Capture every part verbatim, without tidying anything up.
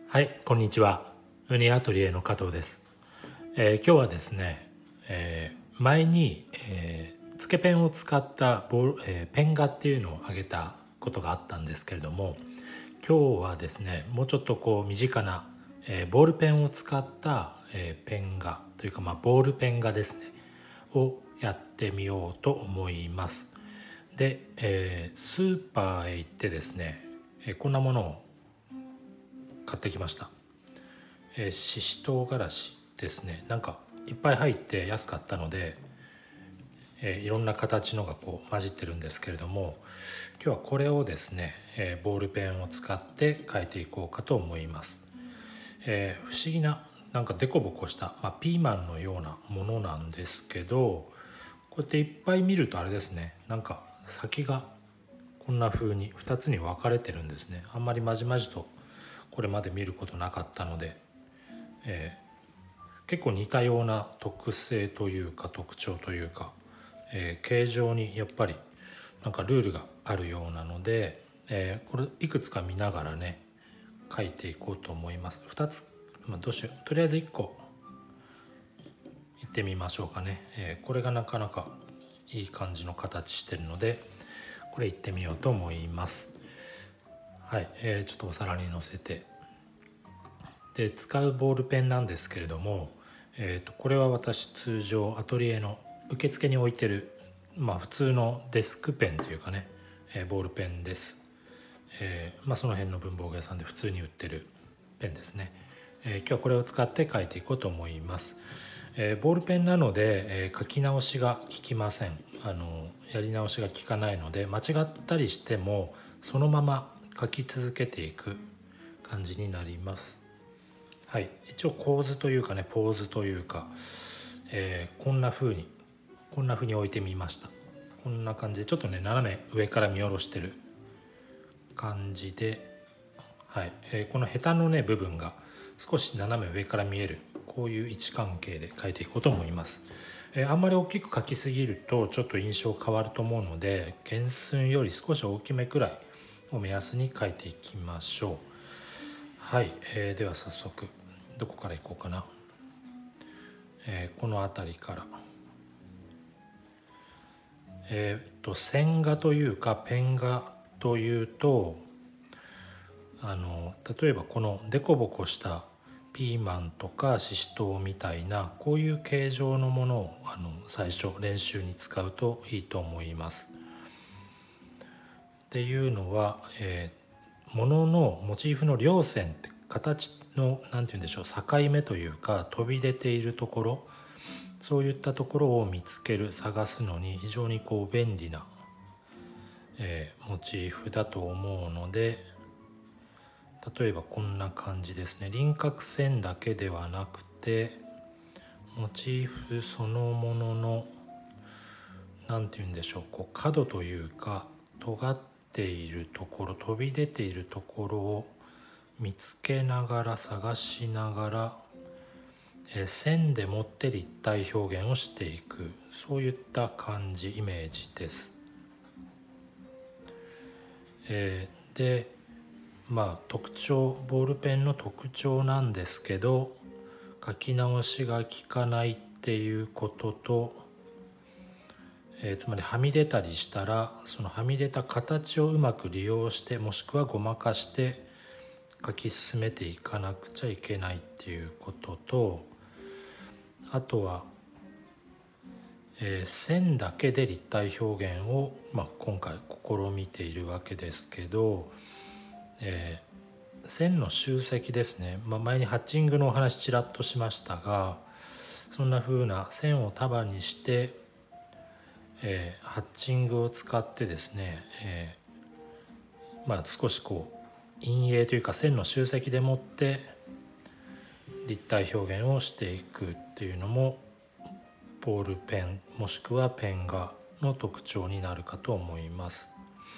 はい、こんにちは。ウニアトリエの加藤です。えー今日はですね、えー前に、えーつけペンを使ったボール、えーペン画っていうのをあげたことがあったんですけれども、今日はですね、もうちょっとこう身近な、えーボールペンを使った、えーペン画というか、まあ、ボールペン画ですねをやってみようと思います。で、えースーパーへ行ってですね、えーこんなものを買ってきました。えー、しし唐辛子ですね。なんかいっぱい入って安かったので、えーいろんな形のがこう混じってるんですけれども、今日はこれをですね、えーボールペンを使って描いていこうかと思います。えー不思議ななんかデコボコした、まあ、ピーマンのようなものなんですけど、こうやっていっぱい見るとあれですね、なんか先がこんな風にふたつに分かれてるんですね。あんまりまじまじとこれまで見ることなかったので、えー結構似たような特性というか特徴というか、えー形状にやっぱりなんかルールがあるようなので、えーこれいくつか見ながらね書いていこうと思います。ふたつ、まあ、どうしよう、とりあえずいっこいってみましょうかね。えーこれがなかなかいい感じの形してるので、これいってみようと思います。はい、えーちょっとお皿にのせて、で使うボールペンなんですけれども、えー、とこれは私通常アトリエの受付に置いてる、まあ、普通のデスクペンというかね、えーボールペンです。えーまあ、その辺の文房具屋さんで普通に売ってるペンですね。えー今日はこれを使って書いていこうと思います。えーボールペンなので、えー書き直しが効きません。あのやり直しが効かないので、間違ったりしてもそのまま書き続けていく感じになります。はい、一応構図というかね、ポーズというか、えーこんな風にこんな風に置いてみました。こんな感じでちょっとね斜め上から見下ろしてる感じで、はい、えーこのヘタのね部分が少し斜め上から見える、こういう位置関係で描いていこうと思います。えーあんまり大きく描きすぎるとちょっと印象変わると思うので、原寸より少し大きめくらいを目安に描いていきましょう。はい、えーでは早速どこからいこうかな。えーこの辺りから、えーっと線画というかペン画というと、あの例えばこのデコボコしたピーマンとかししとうみたいなこういう形状のものをあの最初練習に使うといいと思います。っていうのは、えー物のモチーフの両線って形の何て言うんでしょう、境目というか飛び出ているところ、そういったところを見つける探すのに非常にこう便利な、えーモチーフだと思うので、例えばこんな感じですね。輪郭線だけではなくてモチーフそのものの何て言うんでしょう、こう角というか尖っているところ、飛び出ているところを見つけながら探しながら、えー線でもって立体表現をしていく、そういった感じ、イメージです。えーでまあ特徴、ボールペンの特徴なんですけど、書き直しが効かないっていうことと、えーつまりはみ出たりしたらそのはみ出た形をうまく利用して、もしくはごまかして書き進めていかなくちゃいけないっていうことと、あとは、えー線だけで立体表現を、まあ、今回試みているわけですけど、えー線の集積ですね、まあ、前にハッチングのお話ちらっとしましたが、そんな風な線を束にして、えーハッチングを使ってですね、えーまあ、少しこう陰影というか線の集積でもって立体表現をしていくっていうのもボールペンもしくはペン画の特徴になるかと思います。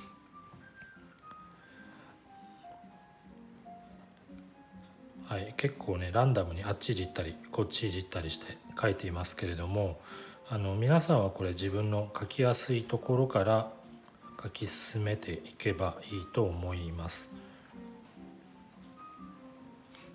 はい、結構ねランダムにあっちいじったりこっちいじったりして書いていますけれども、あの皆さんはこれ自分の書きやすいところから書き進めていけばいいと思います。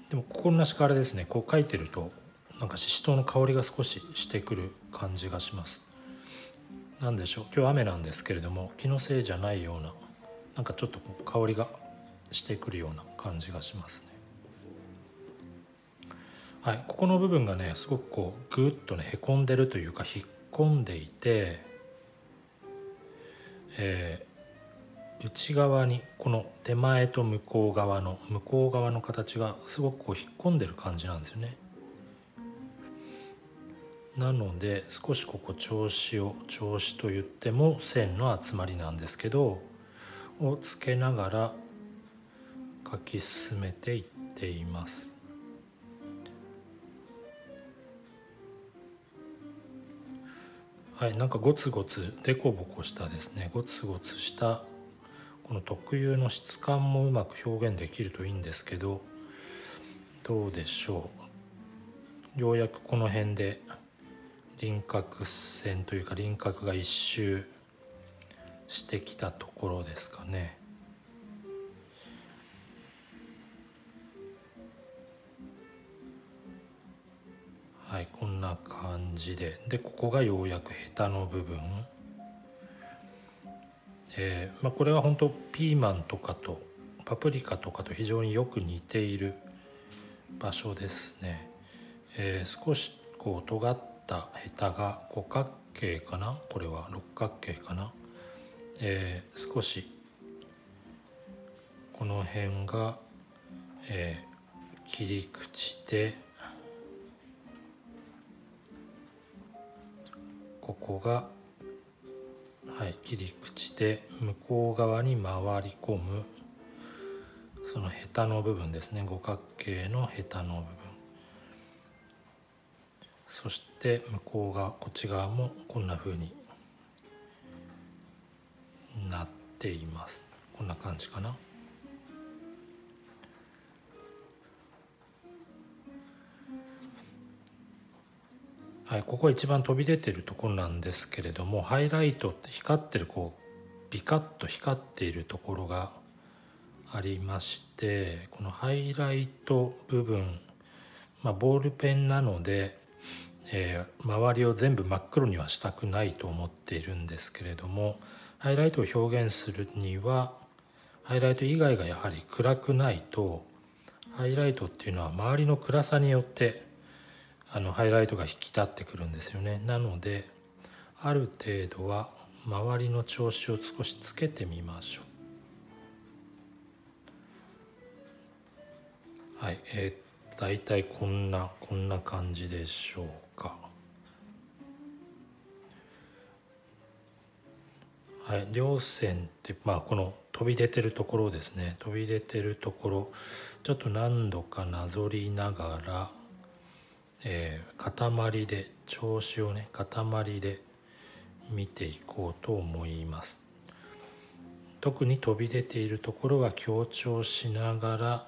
でも心なしかあれですね、こう描いてるとなんかししとうの香りが少ししてくる感じがします。なんでしょう、今日雨なんですけれども気のせいじゃないような、なんかちょっとこう香りがしてくるような感じがしますね。はい、ここの部分がねすごくこうグッとねへこんでるというか引っ込んでいて、えー、内側にこの手前と向こう側の向こう側の形がすごくこう引っ込んでる感じなんですよね。なので少しここ調子を調子と言っても線の集まりなんですけどをつけながら描き進めていっています。はい、なんかゴツゴツデコボコしたですね、ゴツゴツしたこの特有の質感もうまく表現できるといいんですけど、どうでしょう。ようやくこの辺で輪郭線というか輪郭が一周してきたところですかね。はい、こんな感じで、でここがようやくヘタの部分、えーまあ、これは本当ピーマンとかとパプリカとかと非常によく似ている場所ですね。えー、少しこう尖ったヘタが五角形かな、これは六角形かな、えー、少しこの辺が、えー、切り口で、ここが、はい、切り口で向こう側に回り込むそのヘタの部分ですね、五角形のヘタの部分、そして向こう側こっち側もこんな風になっています。こんな感じかな。はい、ここが一番飛び出てるところなんですけれども、ハイライトって光ってるこうビカッと光っているところがありまして、このハイライト部分、まあ、ボールペンなので、えー、周りを全部真っ黒にはしたくないと思っているんですけれども、ハイライトを表現するにはハイライト以外がやはり暗くないと、ハイライトっていうのは周りの暗さによってあのハイライトが引き立ってくるんですよね。なのである程度は周りの調子を少しつけてみましょう。はい、えー、だいたいこんなこんな感じでしょうか。はい、両線ってまあこの飛び出てるところですね、飛び出てるところちょっと何度かなぞりながら、えー、塊で調子をね塊で見ていこうと思います。特に飛び出ているところは強調しながら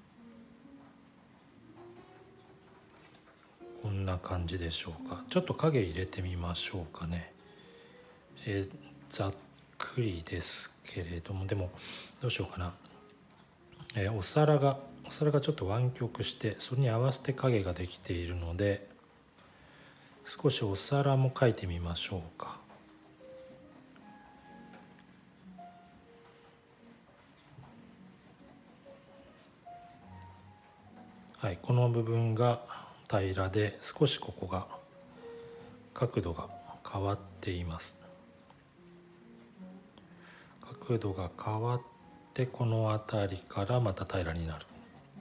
こんな感じでしょうか。ちょっと影入れてみましょうかね。えー、ざっくりですけれども、でもどうしようかな、えー、お皿がお皿がちょっと湾曲してそれに合わせて影ができているので、少しお皿も描いてみましょうか。はい、この部分が平らで少しここが角度が変わっています。角度が変わってこの辺りからまた平らになる。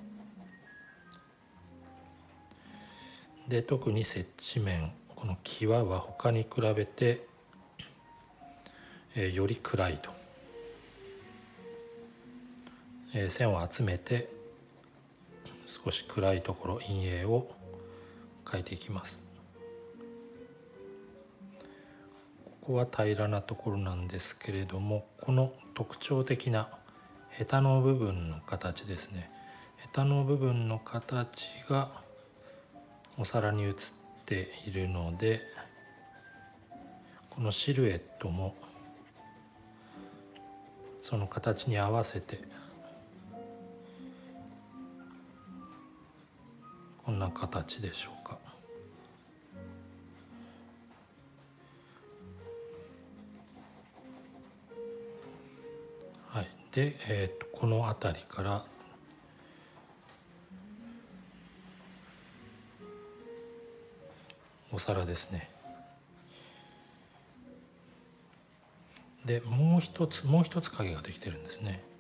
で特に接地面この際は他に比べて、えー、より暗いと、えー、線を集めて少し暗いところ陰影を描いていきます。ここは平らなところなんですけれども、この特徴的なヘタの部分の形ですね、ヘタの部分の形がお皿に映っているので、このシルエットもその形に合わせてな形でしょうか。はい、で、えー、とこの辺りからお皿ですね。でもう一つもう一つ影ができてるんですね。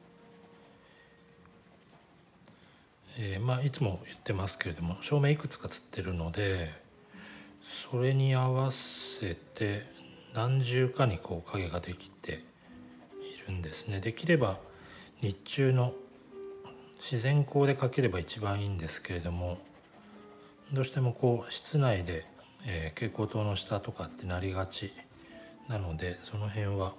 えー、まあいつも言ってますけれども、照明いくつかつってるので、それに合わせて何重かにこう影ができているんですね。できれば日中の自然光で描ければ一番いいんですけれども、どうしてもこう室内で、えー、蛍光灯の下とかってなりがちなので、その辺は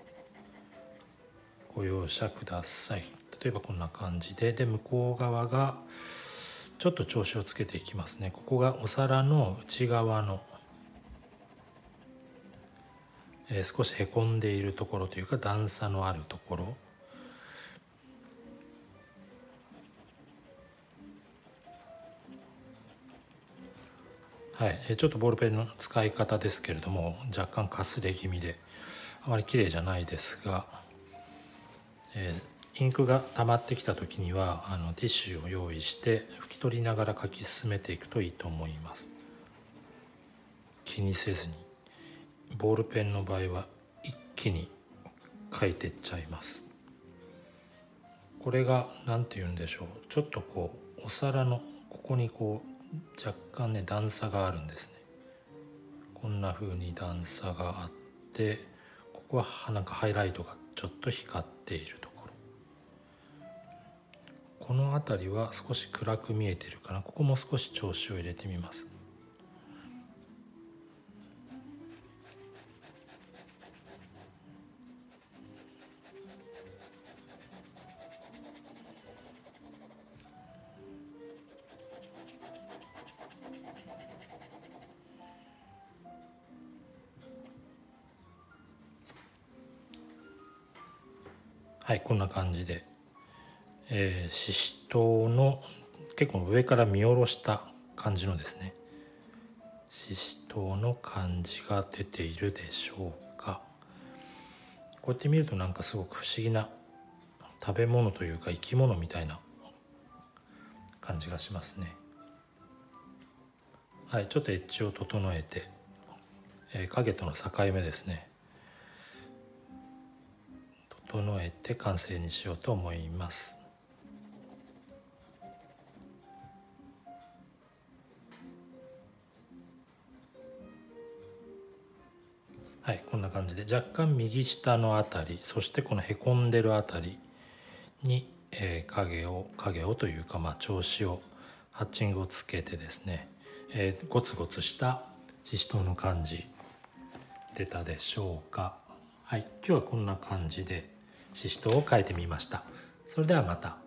ご容赦ください。例えばこんな感じで、で向こう側がちょっと調子をつけていきますね。ここがお皿の内側の、えー、少しへこんでいるところというか段差のあるところ、はい、ちょっとボールペンの使い方ですけれども、若干かすれ気味であまり綺麗じゃないですが、えー、インクが溜まってきた時にはあのティッシュを用意して拭き取りながら書き進めていくといいと思います。気にせずに、ボールペンの場合は一気に書いてっちゃいます。これが何て言うんでしょう、ちょっとこうお皿のここにこう若干ね段差があるんですね。こんな風に段差があって、ここはなんかハイライトがちょっと光っているところ、この辺りは少し暗く見えているかな。ここも少し調子を入れてみます。はい、こんな感じで、えー、ししとうの結構上から見下ろした感じのですね、ししとうの感じが出ているでしょうか。こうやって見るとなんかすごく不思議な食べ物というか生き物みたいな感じがしますね。はい、ちょっとエッジを整えて、えー、影との境目ですね、整えて完成にしようと思います。はい、こんな感じで若干右下のあたり、そしてこのへこんでるあたりに、えー、影を影をというか、まあ調子をハッチングをつけてですね、えー、ゴツゴツしたししとうの感じ出たでしょうか。はい、今日はこんな感じでししとうを描いてみました。それではまた。